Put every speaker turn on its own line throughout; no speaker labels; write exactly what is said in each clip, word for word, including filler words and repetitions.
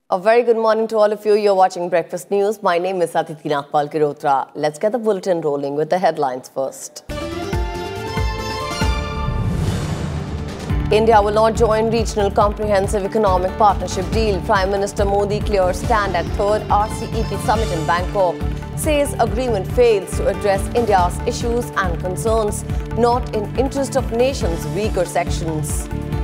A very good morning to all of you. You're watching Breakfast News. My name is Aditi Nagpal Kirotra. Let's get the bulletin rolling with the headlines first. India will not join Regional Comprehensive Economic Partnership deal. Prime Minister Modi clears stand at third R C E P summit in Bangkok. Says agreement fails to address India's issues and concerns, not in interest of nation's weaker sections.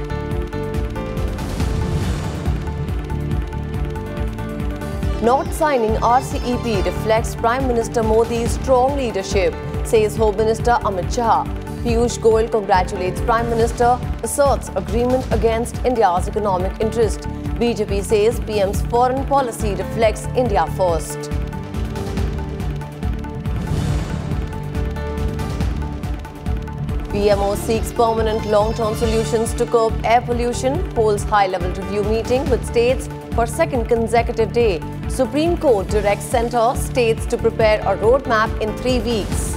Not signing R C E P reflects Prime Minister Modi's strong leadership, says Home Minister Amit Shah. Piyush Goyal congratulates Prime Minister, asserts agreement against India's economic interest. B J P says P M's foreign policy reflects India first. P M O seeks permanent long-term solutions to curb air pollution, holds high-level review meeting with states for second consecutive day. Supreme Court directs centre states to prepare a roadmap in three weeks.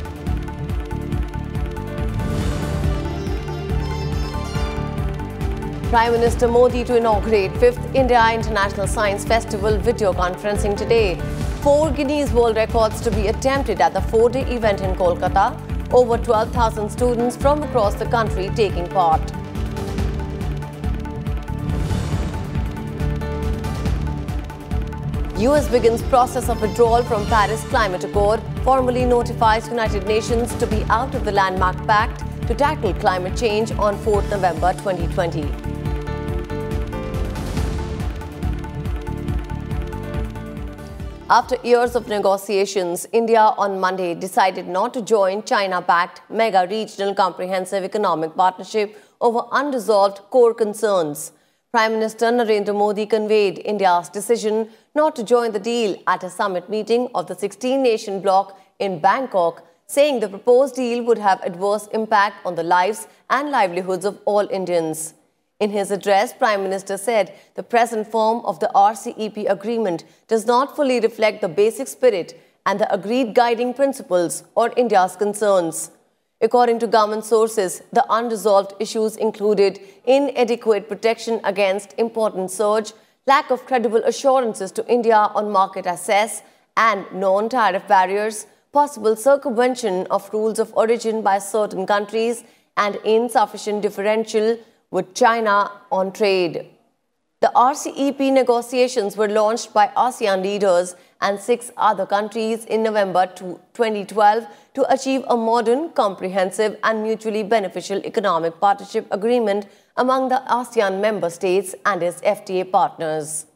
Prime Minister Modi to inaugurate fifth India International Science Festival video conferencing today. Four Guinness World Records to be attempted at the four-day event in Kolkata. Over twelve thousand students from across the country taking part. U S begins process of withdrawal from Paris Climate Accord, formally notifies United Nations to be out of the Landmark Pact to tackle climate change on fourth November twenty twenty. After years of negotiations, India on Monday decided not to join China-backed mega regional comprehensive economic partnership over unresolved core concerns. Prime Minister Narendra Modi conveyed India's decision not to join the deal at a summit meeting of the sixteen-nation bloc in Bangkok, saying the proposed deal would have adverse impact on the lives and livelihoods of all Indians. In his address, Prime Minister said the present form of the R C E P agreement does not fully reflect the basic spirit and the agreed guiding principles or India's concerns. According to government sources, the unresolved issues included inadequate protection against important surge, lack of credible assurances to India on market access and non-tariff barriers, possible circumvention of rules of origin by certain countries, and insufficient differential with China on trade. The R C E P negotiations were launched by ASEAN leaders and six other countries in November twenty twelve to achieve a modern, comprehensive and mutually beneficial economic partnership agreement among the ASEAN member states and its F T A partners.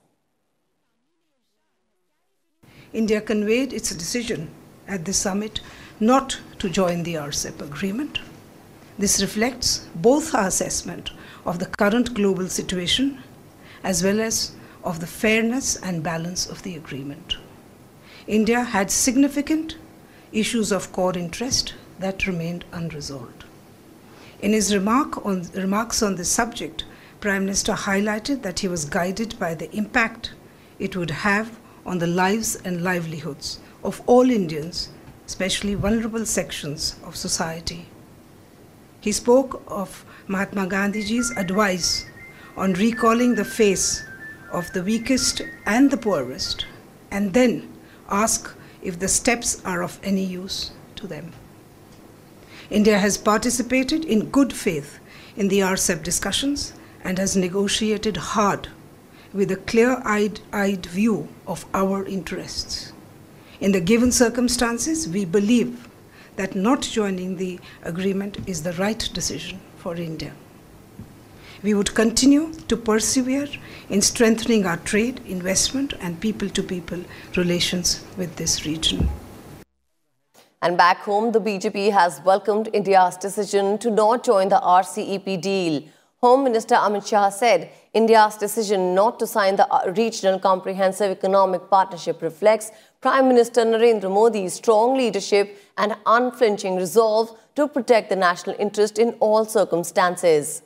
India conveyed its decision at the summit not to join the R C E P agreement. This reflects both our assessment of the current global situation as well as of the fairness and balance of the agreement. India had significant issues of core interest that remained unresolved. In his remark on, remarks on this subject, Prime Minister highlighted that he was guided by the impact it would have on the lives and livelihoods of all Indians, especially vulnerable sections of society. He spoke of Mahatma Gandhiji's advice on recalling the face of the weakest and the poorest, and then ask if the steps are of any use to them. India has participated in good faith in the R C E P discussions and has negotiated hard with a clear-eyed eyed view of our interests. In the given circumstances, we believe that not joining the agreement is the right decision for India. We would continue to persevere in strengthening our trade, investment and people-to-people relations with this region.
And back home, the B J P has welcomed India's decision to not join the R C E P deal. Home Minister Amit Shah said India's decision not to sign the Regional Comprehensive Economic Partnership reflects Prime Minister Narendra Modi's strong leadership and unflinching resolve to protect the national interest in all circumstances.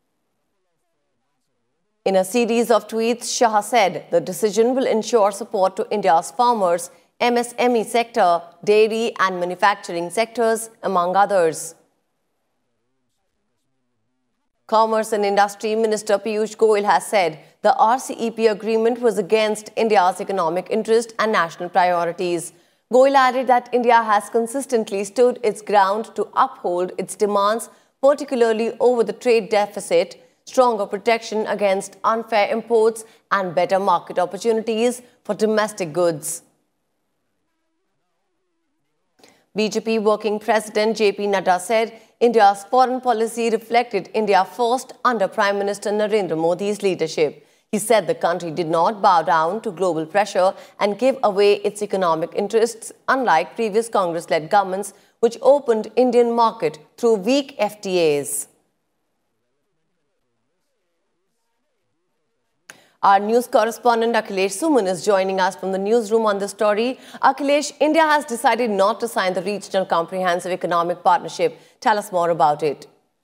In a series of tweets, Shah said the decision will ensure support to India's farmers, M S M E sector, dairy and manufacturing sectors, among others. Commerce and Industry Minister Piyush Goyal has said the R C E P agreement was against India's economic interest and national priorities. Goyal added that India has consistently stood its ground to uphold its demands, particularly over the trade deficit, stronger protection against unfair imports, and better market opportunities for domestic goods. B J P Working President J P Nadda said India's foreign policy reflected India first under Prime Minister Narendra Modi's leadership. He said the country did not bow down to global pressure and give away its economic interests, unlike previous Congress-led governments which opened Indian market through weak F T As. Our news correspondent Akhilesh Suman is joining us from the newsroom on this story. Akhilesh, India has decided not to sign the Regional Comprehensive Economic Partnership. Tell us more about it.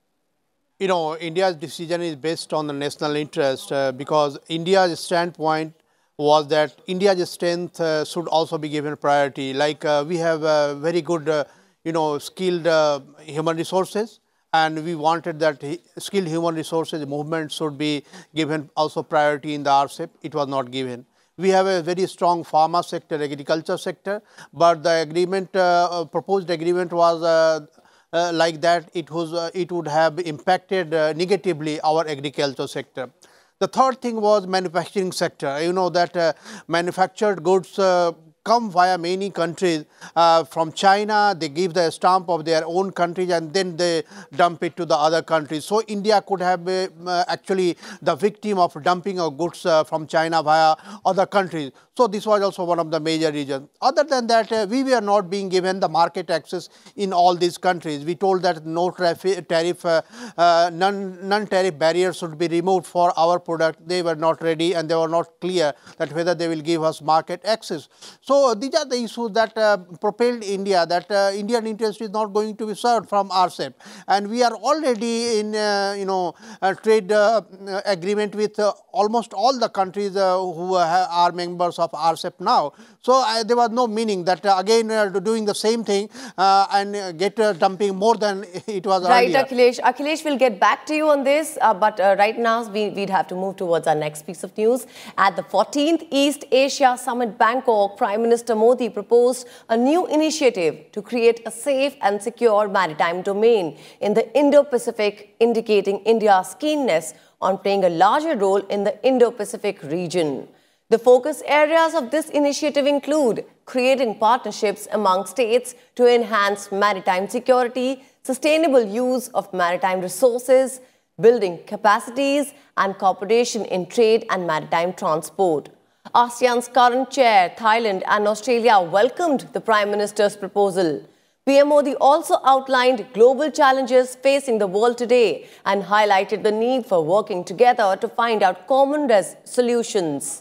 You know, India's decision is based on the national interest uh, because India's standpoint was that India's strength uh, should also be given priority. Like uh, we have uh, very good, uh, you know, skilled uh, human resources. And we wanted that skilled human resources movement should be given also priority in the R C E P. It was not given. We have a very strong pharma sector, agriculture sector, but the agreement, uh, proposed agreement was uh, uh, like that. It was, uh, it would have impacted uh, negatively our agriculture sector. The third thing was manufacturing sector. You know that uh, manufactured goods uh, come via many countries. Uh, from China, they give the stamp of their own countries and then they dump it to the other countries. So India could have been uh, actually the victim of dumping of goods uh, from China via other countries. So this was also one of the major reasons. Other than that, uh, we were not being given the market access in all these countries. We told that no tariff, uh, uh, none, non-tariff barriers should be removed for our product. They were not ready and they were not clear that whether they will give us market access. So So these are the issues that uh, propelled India, that uh, Indian interest is not going to be served from R C E P. And we are already in, uh, you know, a trade uh, agreement with uh, almost all the countries uh, who uh, are members of R C E P now. So uh, there was no meaning that uh, again uh, doing the same thing uh, and uh, get uh, dumping more than it was
right,
earlier.
Right, Akhilesh. Akhilesh, we'll get back to you on this, uh, but uh, right now we, we'd have to move towards our next piece of news. At the fourteenth East Asia Summit Bangkok, Prime Minister Modi proposed a new initiative to create a safe and secure maritime domain in the Indo-Pacific, indicating India's keenness on playing a larger role in the Indo-Pacific region. The focus areas of this initiative include creating partnerships among states to enhance maritime security, sustainable use of maritime resources, building capacities, and cooperation in trade and maritime transport. ASEAN's current chair, Thailand and Australia welcomed the Prime Minister's proposal. P M Modi also outlined global challenges facing the world today and highlighted the need for working together to find out common solutions.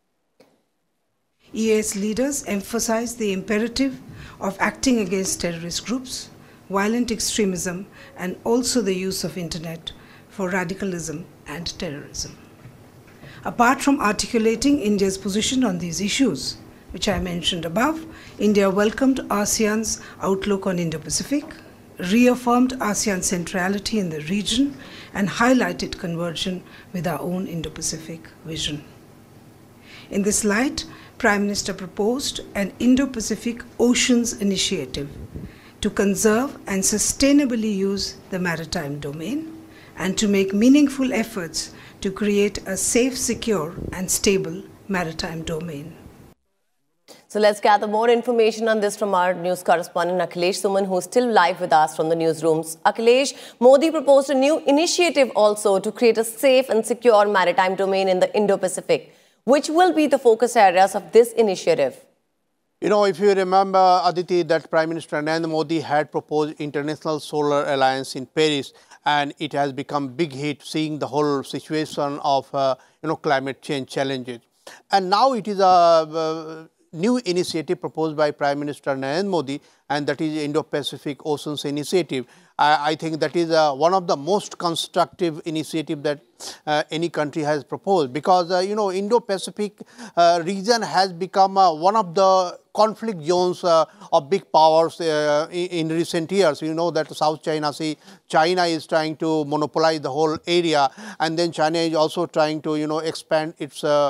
E A S leaders emphasized the imperative of acting against terrorist groups, violent extremism, and also the use of internet for radicalism and terrorism. Apart from articulating India's position on these issues, which I mentioned above, India welcomed ASEAN's outlook on Indo-Pacific, reaffirmed ASEAN's centrality in the region, and highlighted conversion with our own Indo-Pacific vision. In this light, Prime Minister proposed an Indo-Pacific Oceans Initiative to conserve and sustainably use the maritime domain and to make meaningful efforts to create a safe, secure and stable maritime domain.
So let's gather more information on this from our news correspondent Akhilesh Suman, who is still live with us from the newsrooms. Akhilesh, Modi proposed a new initiative also to create a safe and secure maritime domain in the Indo-Pacific. Which will be the focus areas of this initiative?
You know, if you remember, Aditi, that Prime Minister Narendra Modi had proposed International Solar Alliance in Paris, and it has become big hit, seeing the whole situation of, uh, you know, climate change challenges. And now it is a uh, new initiative proposed by Prime Minister Narendra Modi and that is Indo-Pacific Oceans Initiative. I, I think that is uh, one of the most constructive initiative that uh, any country has proposed, because uh, you know, Indo-Pacific uh, region has become uh, one of the conflict zones uh, of big powers uh, in, in recent years. You know that South China Sea, China is trying to monopolize the whole area, and then China is also trying to, you know, expand its uh,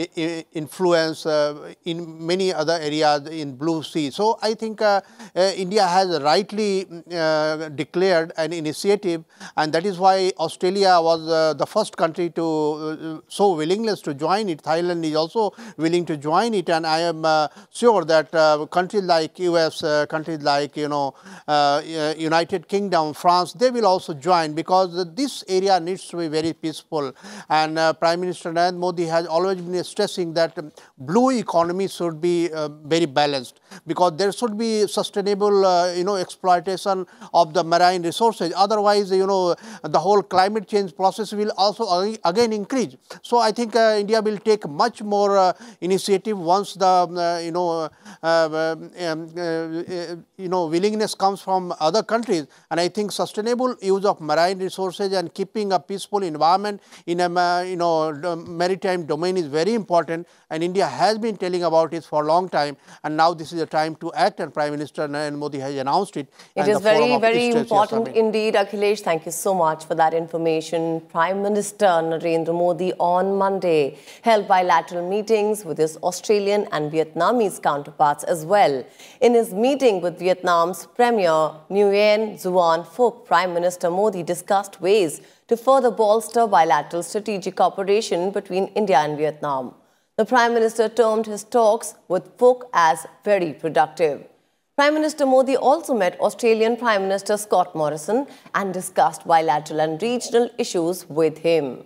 influence uh, in many other areas in Blue Sea. So I think uh, uh, India has rightly uh, declared an initiative, and that is why Australia was uh, the first country to uh, show willingness to join it. Thailand is also willing to join it, and I am uh, sure that that uh, countries like U S, uh, countries like, you know, uh, United Kingdom, France, they will also join, because this area needs to be very peaceful. And uh, Prime Minister Narendra Modi has always been stressing that um, blue economy should be uh, very balanced, because there should be sustainable, uh, you know, exploitation of the marine resources. Otherwise, you know, the whole climate change process will also again increase. So I think uh, India will take much more uh, initiative once the, uh, you know, Uh, um, uh, you know, willingness comes from other countries. And I think sustainable use of marine resources and keeping a peaceful environment in a uh, you know, maritime domain is very important, and India has been telling about it for a long time, and now this is the time to act, and Prime Minister Narendra Modi has announced it.
It is very, very important indeed, Akhilesh. Thank you so much for that information. Prime Minister Narendra Modi on Monday held bilateral meetings with his Australian and Vietnamese counterparts as well. In his meeting with Vietnam's Premier Nguyen Xuan Phuc, Prime Minister Modi discussed ways to further bolster bilateral strategic cooperation between India and Vietnam. The Prime Minister termed his talks with Phuc as very productive. Prime Minister Modi also met Australian Prime Minister Scott Morrison and discussed bilateral and regional issues with him.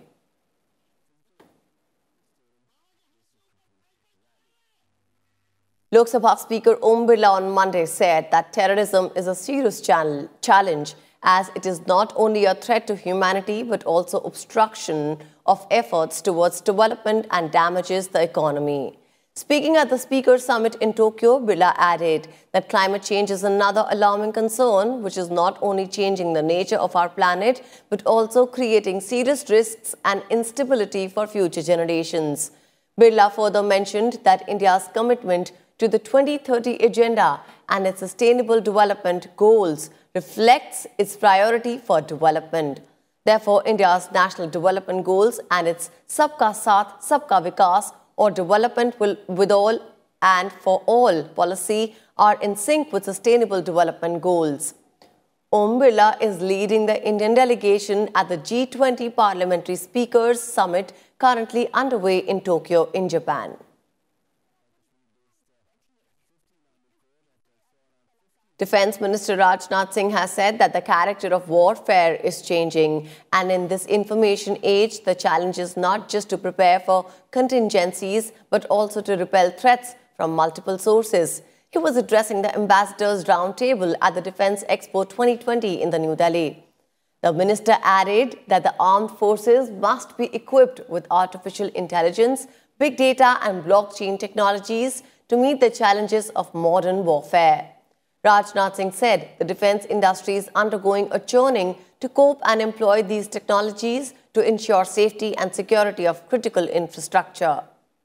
Lok Sabha Speaker Om Birla on Monday said that terrorism is a serious challenge, as it is not only a threat to humanity but also obstruction of efforts towards development and damages the economy. Speaking at the Speakers' Summit in Tokyo, Birla added that climate change is another alarming concern, which is not only changing the nature of our planet but also creating serious risks and instability for future generations. Birla further mentioned that India's commitment to the twenty thirty Agenda and its Sustainable Development Goals reflects its priority for development. Therefore, India's National Development Goals and its Sabka Saath, Sabka Vikas, or development will, with all and for all policy are in sync with Sustainable Development Goals. Om Birla is leading the Indian delegation at the G twenty Parliamentary Speakers Summit currently underway in Tokyo in Japan. Defence Minister Rajnath Singh has said that the character of warfare is changing, and in this information age, the challenge is not just to prepare for contingencies but also to repel threats from multiple sources. He was addressing the Ambassadors' Roundtable at the Defence Expo twenty twenty in the New Delhi. The minister added that the armed forces must be equipped with artificial intelligence, big data and blockchain technologies to meet the challenges of modern warfare. Rajnath Singh said the defence industry is undergoing a churning to cope and employ these technologies to ensure safety and security of critical infrastructure.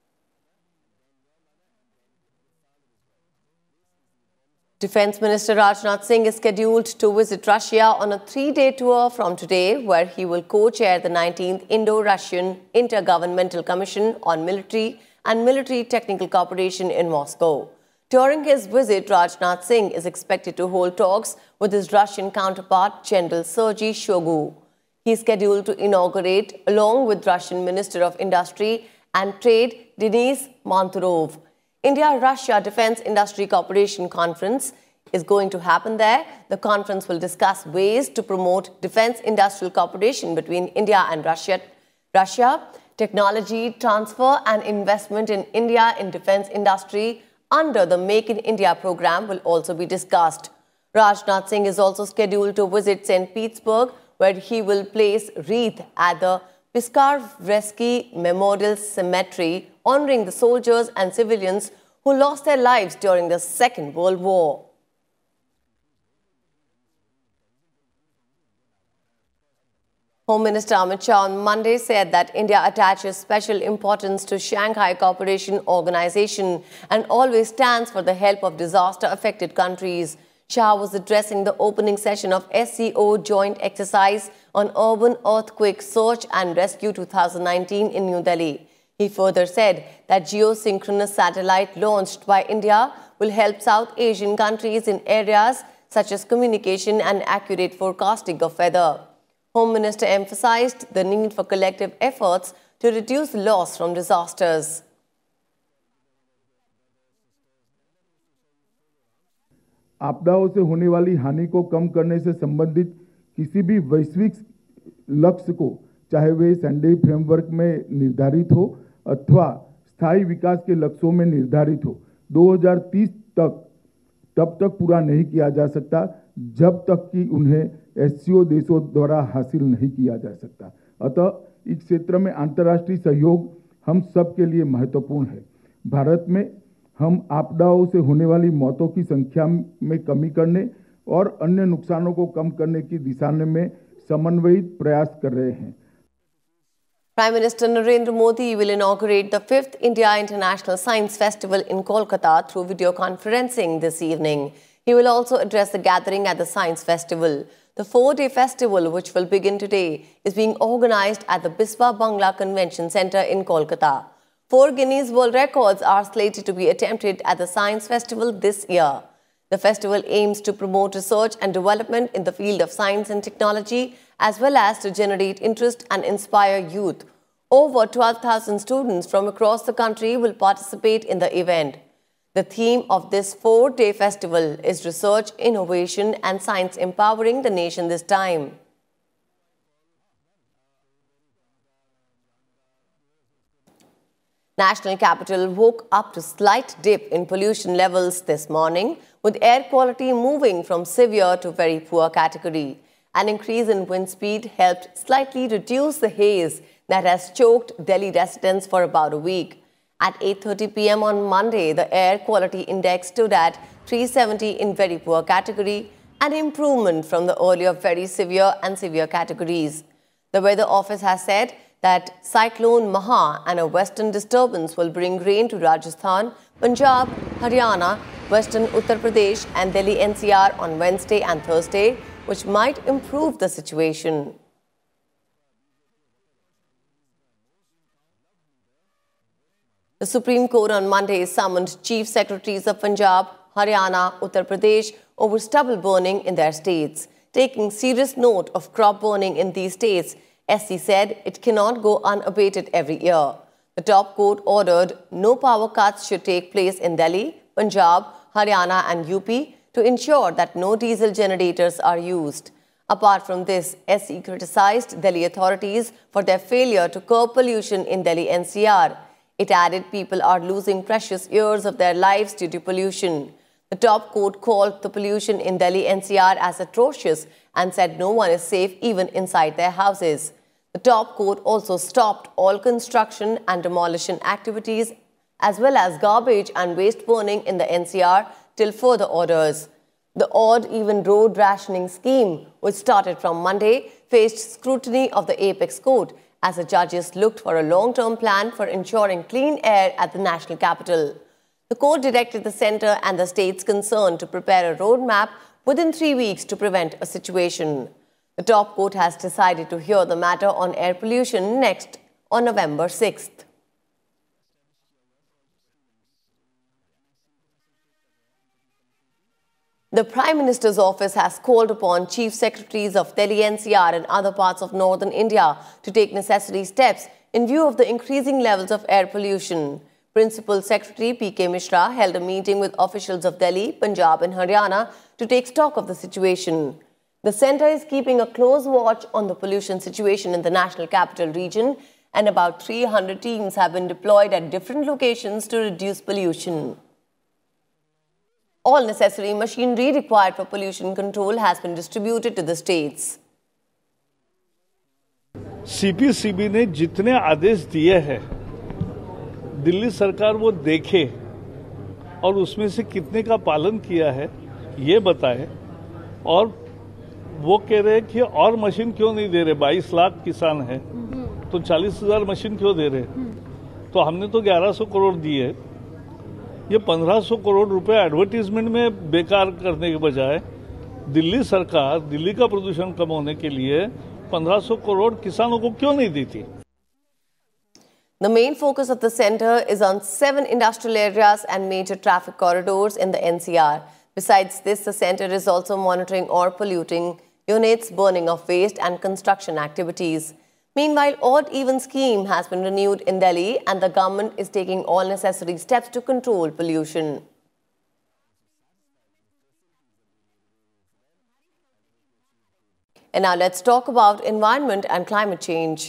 Defence Minister Rajnath Singh is scheduled to visit Russia on a three-day tour from today, where he will co-chair the nineteenth Indo-Russian Intergovernmental Commission on Military and Military Technical Cooperation in Moscow. During his visit, Rajnath Singh is expected to hold talks with his Russian counterpart, General Sergei Shoigu. He is scheduled to inaugurate, along with Russian Minister of Industry and Trade, Denis Manturov. India-Russia Defence Industry Cooperation Conference is going to happen there. The conference will discuss ways to promote defence industrial cooperation between India and Russia. Russia, technology transfer and investment in India in defence industry under the Make in India program will also be discussed. Rajnath Singh is also scheduled to visit Saint Petersburg, where he will place wreath at the Piskarevsky Memorial Cemetery, honouring the soldiers and civilians who lost their lives during the Second World War. Home Minister Amit Shah on Monday said that India attaches special importance to Shanghai Cooperation Organization and always stands for the help of disaster-affected countries. Shah was addressing the opening session of S C O Joint Exercise on Urban Earthquake Search and Rescue two thousand nineteen in New Delhi. He further said that geosynchronous satellite launched by India will help South Asian countries in areas such as communication and accurate forecasting of weather. Home Minister emphasized the need for collective efforts to reduce loss from disasters.
आपदाओं से होने वाली हानि को कम करने से संबंधित किसी भी वैश्विक लक्ष्य को, चाहे वे सेंडई फ्रेमवर्क में निर्धारित हो अथवा स्थायी विकास के लक्ष्यों में निर्धारित हो, दो हज़ार तीस तक तब तक पूरा नहीं किया जा सकता जब तक कि उन्हें एससीओ देशों द्वारा हासिल नहीं किया जा सकता। अतः इस क्षेत्र में अंतर्राष्ट्रीय सहयोग हम सब के लिए महत्वपूर्ण है। भारत में हम आपदाओं से होने वाली मौतों की संख्या में कमी करने और अन्य नुकसानों को कम करने की दिशा में समन्वित प्रयास कर रहे हैं।
Prime Minister Narendra Modi will inaugurate the fifth India International Science Festival in Kolkata through video conferencing this evening. He will also address the gathering at the Science Festival. The four-day festival, which will begin today, is being organized at the Biswa Bangla Convention Centre in Kolkata. Four Guinness World Records are slated to be attempted at the Science Festival this year. The festival aims to promote research and development in the field of science and technology, as well as to generate interest and inspire youth. Over twelve thousand students from across the country will participate in the event. The theme of this four-day festival is Research, Innovation and Science Empowering the Nation this time. National capital woke up to slight dip in pollution levels this morning, with air quality moving from severe to very poor category. An increase in wind speed helped slightly reduce the haze that has choked Delhi residents for about a week. At eight thirty p m on Monday, the air quality index stood at three seventy in very poor category, an improvement from the earlier very severe and severe categories. The Weather Office has said that Cyclone Maha and a western disturbance will bring rain to Rajasthan, Punjab, Haryana, western Uttar Pradesh and Delhi N C R on Wednesday and Thursday, which might improve the situation. The Supreme Court on Monday summoned Chief Secretaries of Punjab, Haryana, Uttar Pradesh over stubble burning in their states. Taking serious note of crop burning in these states, S C said it cannot go unabated every year. The top court ordered no power cuts should take place in Delhi, Punjab, Haryana and U P to ensure that no diesel generators are used. Apart from this, S C criticized Delhi authorities for their failure to curb pollution in Delhi N C R. It added people are losing precious years of their lives due to pollution. The top court called the pollution in Delhi N C R as atrocious and said no one is safe even inside their houses. The top court also stopped all construction and demolition activities as well as garbage and waste burning in the N C R till further orders. The odd-even road rationing scheme, which started from Monday, faced scrutiny of the Apex Court as the judges looked for a long-term plan for ensuring clean air at the national capital. The court directed the centre and the states concerned to prepare a roadmap within three weeks to prevent a situation. The top court has decided to hear the matter on air pollution next on November sixth. The Prime Minister's office has called upon Chief Secretaries of Delhi N C R and other parts of northern India to take necessary steps in view of the increasing levels of air pollution. Principal Secretary P K Mishra held a meeting with officials of Delhi, Punjab and Haryana to take stock of the situation. The centre is keeping a close watch on the pollution situation in the national capital region, and about three hundred teams have been deployed at different locations to reduce pollution. All necessary machinery required for pollution control has been distributed to the states.
C P C B ने जितने आदेश दिए हैं, दिल्ली सरकार वो देखे और उसमें से कितने का पालन किया है, ये बताए और वो कह रहे कि और मशीन क्यों नहीं दे रहे, बाईस लाख किसान है तो चालीस हजार मशीन क्यों दे रहे। तो हमने तो ग्यारह सौ करोड़ दिए, ये पंद्रह सौ करोड़ रुपए एडवर्टीजमेंट में बेकार करने के बजाय दिल्ली सरकार दिल्ली का प्रदूषण कम होने के लिए पंद्रह सौ करोड़ किसानों को क्यों नहीं देती।
The main focus of the centre is on seven industrial areas and major traffic corridors in the N C R. Besides this, the centre is also monitoring or polluting units, burning of waste and construction activities. Meanwhile, odd-even scheme has been renewed in Delhi and the government is taking all necessary steps to control pollution. And now let's talk about environment and climate change.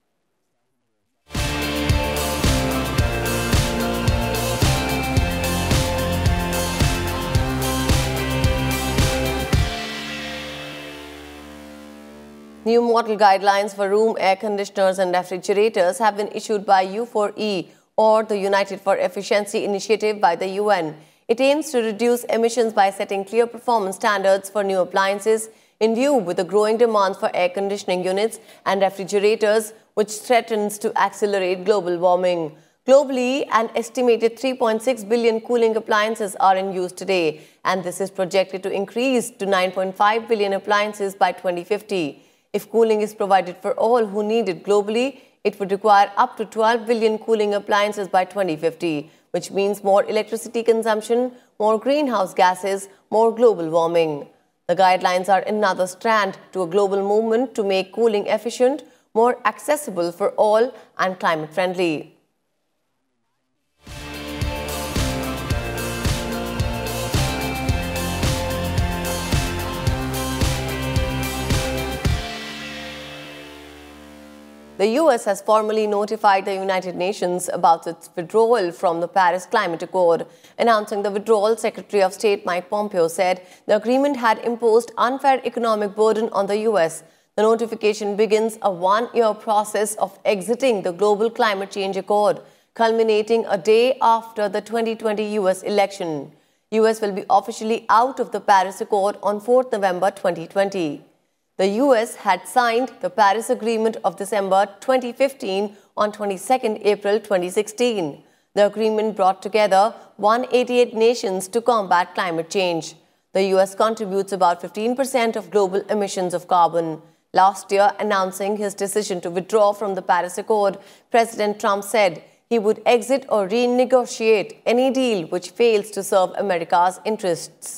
New model guidelines for room air conditioners and refrigerators have been issued by U four E, or the United for Efficiency Initiative by the U N. It aims to reduce emissions by setting clear performance standards for new appliances in view with the growing demands for air conditioning units and refrigerators, which threatens to accelerate global warming. Globally, an estimated three point six billion cooling appliances are in use today, and this is projected to increase to nine point five billion appliances by twenty fifty. If cooling is provided for all who need it globally, it would require up to twelve billion cooling appliances by twenty fifty, which means more electricity consumption, more greenhouse gases, more global warming. The guidelines are another strand to a global movement to make cooling efficient, more accessible for all and climate friendly. The U S has formally notified the United Nations about its withdrawal from the Paris Climate Accord. Announcing the withdrawal, Secretary of State Mike Pompeo said the agreement had imposed unfair economic burden on the U S. The notification begins a one-year process of exiting the Global Climate Change Accord, culminating a day after the twenty twenty U S election. U S will be officially out of the Paris Accord on fourth November twenty twenty. The U S had signed the Paris Agreement of December twenty fifteen on twenty-second April twenty sixteen. The agreement brought together one hundred eighty-eight nations to combat climate change. The U S contributes about fifteen percent of global emissions of carbon. Last year, announcing his decision to withdraw from the Paris Accord, President Trump said he would exit or renegotiate any deal which fails to serve America's interests.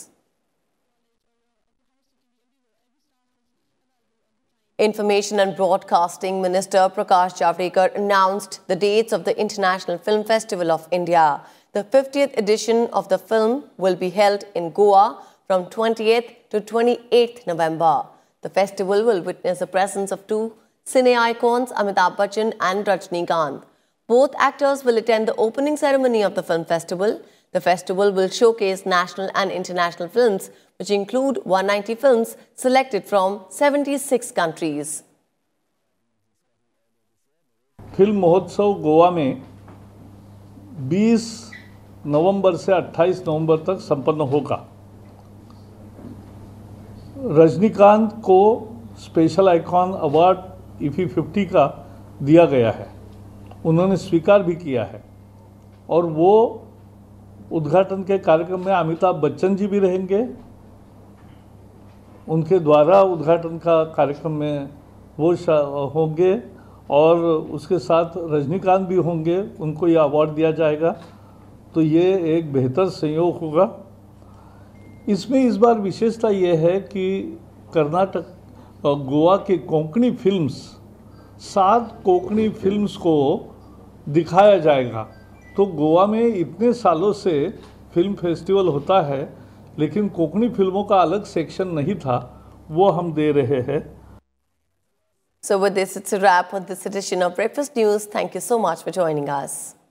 Information and Broadcasting Minister Prakash Javadekar announced the dates of the International Film Festival of India. The fiftieth edition of the film will be held in Goa from twentieth to twenty-eighth November. The festival will witness the presence of two cine icons, Amitabh Bachchan and Rajnikant. Both actors will attend the opening ceremony of the film festival. The festival will showcase national and international films, which include one hundred ninety films selected from seventy-six countries.
Film महोत्सव गोवा में बीस नवंबर से अट्ठाईस नवंबर तक संपन्न होगा। रजनीकांत को special icon award IFFI fifty का दिया गया है, उन्होंने स्वीकार भी किया है, और वो उद्घाटन के कार्यक्रम में अमिताभ बच्चन जी भी रहेंगे। उनके द्वारा उद्घाटन का कार्यक्रम में वो होंगे और उसके साथ रजनीकांत भी होंगे, उनको ये अवार्ड दिया जाएगा। तो ये एक बेहतर संयोग होगा। इसमें इस बार विशेषता ये है कि कर्नाटक गोवा के कोंकणी फिल्म्स, सात कोंकणी फिल्म्स को दिखाया जाएगा। तो गोवा में इतने सालों से फिल्म फेस्टिवल होता है, लेकिन कोंकणी फिल्मों का अलग सेक्शन नहीं था, वो हम दे रहे हैं।
So with this, it's a wrap on this edition of Breakfast News. Thank you so much for joining us.